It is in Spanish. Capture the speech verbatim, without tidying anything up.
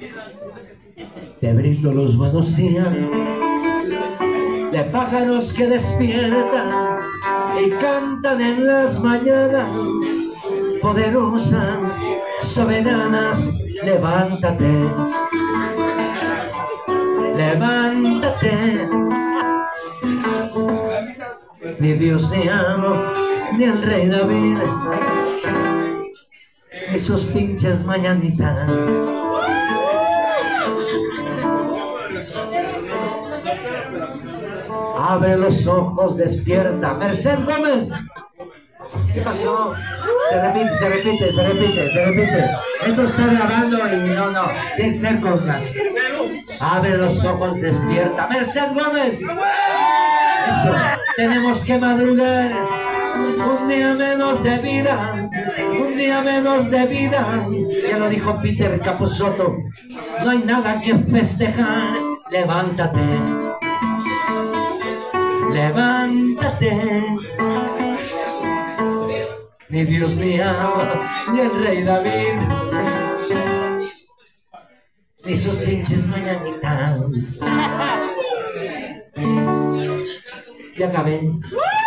Te brindo los buenos días de pájaros que despiertan y cantan en las mañanas, poderosas, soberanas. Levántate, levántate. Ni Dios ni amo, ni el rey David, ni sus pinches mañanitas. Abre los ojos, despierta. Merced Gómez. ¿Qué pasó? Se repite, se repite, se repite, se repite. Esto está grabando y no, no. Tiene que ser con... Abre los ojos, despierta. Merced Gómez. Eso. Tenemos que madrugar. Un día menos de vida. Un día menos de vida. Ya lo dijo Peter Capusotto. No hay nada que festejar. Levántate. Levántate. Ni Dios ni ama, ni el rey David, ni sus pinches mañanitas. Ya acabé.